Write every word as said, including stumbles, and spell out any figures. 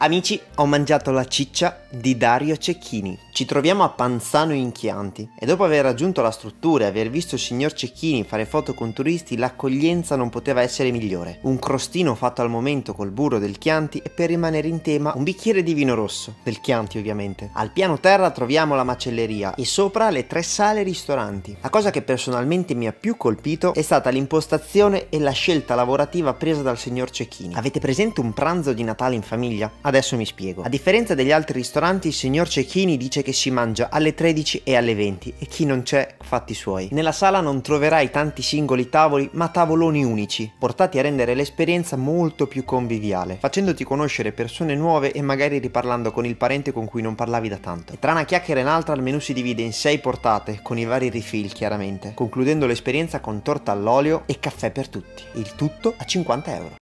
Amici, ho mangiato la ciccia di Dario Cecchini. Ci troviamo a Panzano in Chianti e dopo aver raggiunto la struttura e aver visto il signor Cecchini fare foto con turisti, l'accoglienza non poteva essere migliore. Un crostino fatto al momento col burro del Chianti e, per rimanere in tema, un bicchiere di vino rosso, del Chianti ovviamente. Al piano terra troviamo la macelleria e sopra le tre sale ristoranti. La cosa che personalmente mi ha più colpito è stata l'impostazione e la scelta lavorativa presa dal signor Cecchini. Avete presente un pranzo di Natale in famiglia? Adesso mi spiego. A differenza degli altri ristoranti, il signor Cecchini dice che si mangia alle tredici e alle venti e chi non c'è, fatti suoi. Nella sala non troverai tanti singoli tavoli, ma tavoloni unici, portati a rendere l'esperienza molto più conviviale, facendoti conoscere persone nuove e magari riparlando con il parente con cui non parlavi da tanto. E tra una chiacchiera e un'altra il menù si divide in sei portate, con i vari refill chiaramente, concludendo l'esperienza con torta all'olio e caffè per tutti. Il tutto a cinquanta euro.